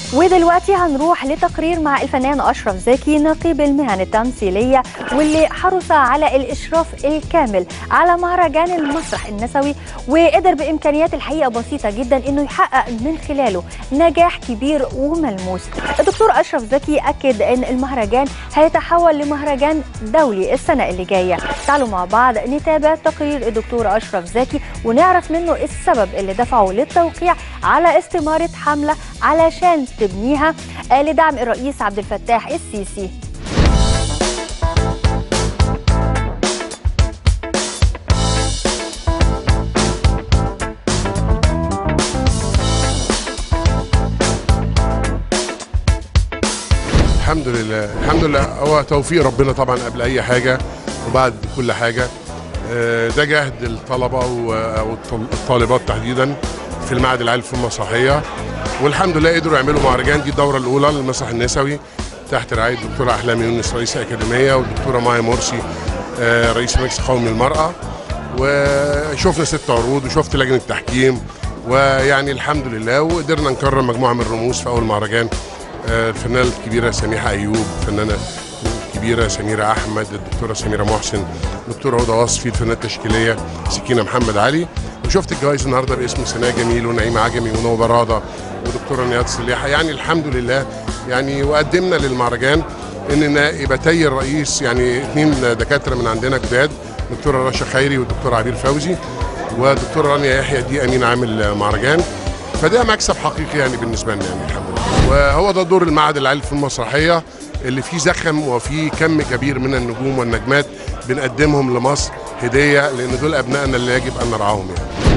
ودلوقتي هنروح لتقرير مع الفنان أشرف زكي نقيب المهن التمثيلية، واللي حرص على الإشراف الكامل على مهرجان المسرح النسوي، وقدر بإمكانيات الحقيقة بسيطة جدا إنه يحقق من خلاله نجاح كبير وملموس. الدكتور أشرف زكي أكد إن المهرجان هيتحول لمهرجان دولي السنة اللي جاية. تعالوا مع بعض نتابع تقرير الدكتور أشرف زكي ونعرف منه السبب اللي دفعه للتوقيع على استمارة حملة علشان تبنيها لدعم الرئيس عبد الفتاح السيسي. الحمد لله الحمد لله، هو توفيق ربنا طبعا قبل اي حاجه وبعد كل حاجه. ده جهد الطلبه او الطالبات تحديدا في المعهد العالي للفنون المسرحيه، والحمد لله قدروا يعملوا مهرجان. دي الدوره الاولى للمسرح النسوي تحت رعايه الدكتوره احلام يونس رئيس الاكاديميه والدكتوره مايا مرسي رئيس المجلس القومي للمراه، وشفنا 6 عروض وشفت لجنه التحكيم، ويعني الحمد لله وقدرنا نكرم مجموعه من الرموز في اول مهرجان. الفنانه الكبيره سميحه ايوب، الفنانه الكبيره سميره احمد، الدكتوره سميره محسن، الدكتوره هدى وصفي، الفنانه التشكيليه سكينه محمد علي. وشفت الجوائز النهارده باسم سناء جميل ونعيمه عجمي ونوى براده ودكتوره نياد صليحه. يعني الحمد لله يعني وقدمنا للمهرجان ان نائبتي الرئيس يعني 2 دكاتره من عندنا جداد، الدكتوره رشا خيري والدكتوره عبير فوزي والدكتوره رانيا يحيى دي امين عام المهرجان. فده مكسب حقيقي يعني بالنسبه لنا يعني الحمد لله. وهو ده دور المعهد العالي للفنون المسرحيه اللي فيه زخم وفيه كم كبير من النجوم والنجمات بنقدمهم لمصر هديه، لان دول ابنائنا اللي يجب ان نرعاهم يعني.